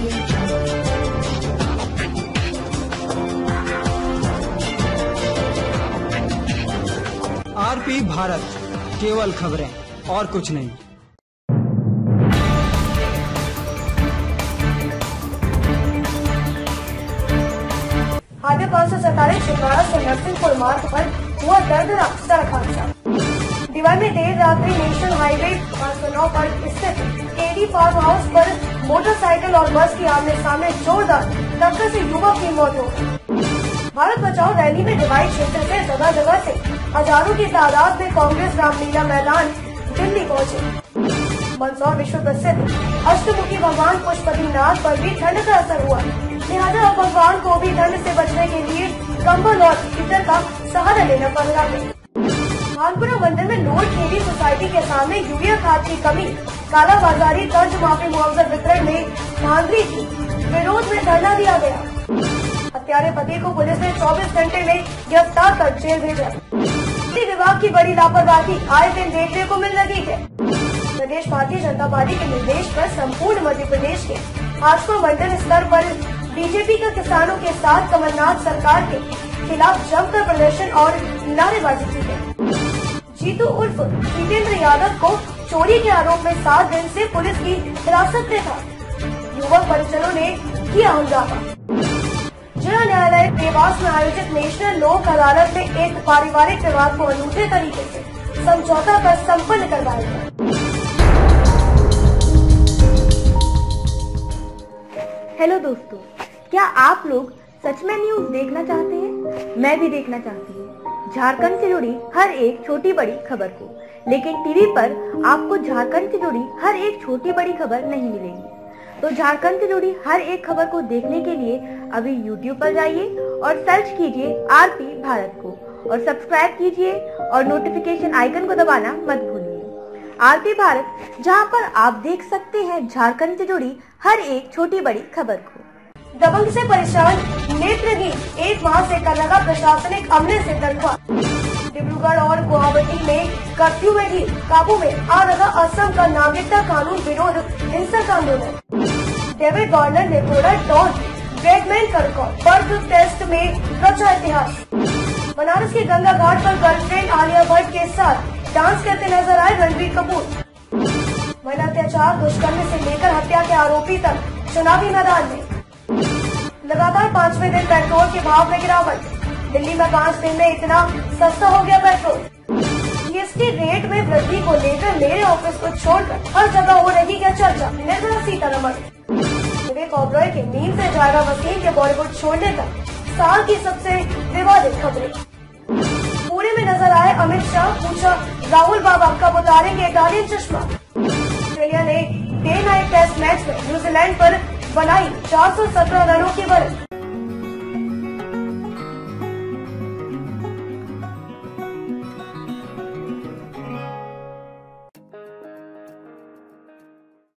RP Bharat, केवल खबरें और कुछ नहीं। हाईवे 547 छिंदवाड़ा से नरसिंहपुर मार्ग पर हुआ दर्दनाक सड़क हादसा। दीवार में देर रात्रि नेशनल हाईवे 509 पर स्थित केडी फार्म हाउस पर मोटरसाइकिल और बस की आमने सामने जोरदार टक्कर से युवक की मौत हो गई। भारत बचाओ रैली में डिवाइड क्षेत्र से जगह जगह से हजारों की तादाद में कांग्रेस रामलीला मैदान दिल्ली पहुंचे। मंदसौर विश्व प्रसिद्ध अष्टमुखी भगवान पशुपतिनाथ पर भी ठंड का असर हुआ, लिहाजा अब भगवान को भी ठंड से बचने के लिए कंबल और हीटर का सहारा लेना पड़ रहा है। भानपुरा मंदिर में लोड खेती सोसाइटी के सामने यूरिया खाद की कमी, कालाबाजारी, कर्ज माफी, मुआवजा वितरण में धांधली की विरोध में धरना दिया गया। हत्यारे पति को पुलिस ने 24 घंटे में गिरफ्तार कर जेल भेजा। कृषि विभाग की बड़ी लापरवाही आए दिन देखने को मिल रही है। प्रदेश भारतीय जनता पार्टी के निर्देश पर संपूर्ण मध्य प्रदेश के भाजपा मंडल स्तर पर बीजेपी का किसानों के साथ कमलनाथ सरकार के खिलाफ जमकर प्रदर्शन और नारेबाजी की गई। जीतू उर्फ जितेंद्र यादव को चोरी के आरोप में 7 दिन से पुलिस की हिरासत में था। युवक परिजनों ने किया हंगामा। जिला न्यायालय देवास में आयोजित नेशनल लोक अदालत में एक पारिवारिक विवाद को अनूठे तरीके से समझौता कर संपन्न करवाया गया। हेलो दोस्तों, क्या आप लोग सच में न्यूज देखना चाहते हैं? मैं भी देखना चाहती हूँ झारखंड से जुड़ी हर एक छोटी बड़ी खबर को, लेकिन टीवी पर आपको झारखंड से जुड़ी हर एक छोटी बड़ी खबर नहीं मिलेगी। तो झारखंड से जुड़ी हर एक खबर को देखने के लिए अभी YouTube पर जाइए और सर्च कीजिए आरपी भारत को और सब्सक्राइब कीजिए और नोटिफिकेशन आइकन को दबाना मत भूलिए। आरपी भारत, जहां पर आप देख सकते हैं झारखंड से जुड़ी हर एक छोटी बड़ी खबर को। दबंग से परेशान नेत्रहीन 1 माह से कर लगा प्रशासनिक अमले से तनख्वाह। डिब्रूगढ़ और गुवाहाटी में कर्फ्यू में भी काबू में आ रहा असम का नागरिकता कानून विरोध हिंसक आंदोलन। डेविड वार्नर ने तोड़ा डॉन ब्रैडमैन का रिकॉर्ड। बर्थ टेस्ट में रचा इतिहास। बनारस के गंगा घाट पर गर्लफ्रेंड आलिया भट्ट के साथ डांस करते नजर आए रणबीर कपूर। महिला अत्याचार, दुष्कर्म से लेकर हत्या के आरोपी तक चुनावी मैदान में। लगातार 5वें दिन पेट्रोल के भाव में गिरावट। दिल्ली में 5 दिन में इतना सस्ता हो गया पेट्रोल। जीएसटी रेट में वृद्धि को लेकर मेरे ऑफिस को छोड़कर हर जगह हो रही क्या चर्चा। निर्मला सीतारमण। विवेक ओबरॉय के मीम से जायरा वसीम के बॉलीवुड छोड़ने तक साल की सबसे विवादित खबरें। पूरे में नजर आए अमित शाह, पूछा राहुल बाबा कब उतारेंगे इटालियन चश्मा। ऑस्ट्रेलिया ने डे नाइट टेस्ट मैच में न्यूजीलैंड पर बनाई 417 रनों की बढ़त।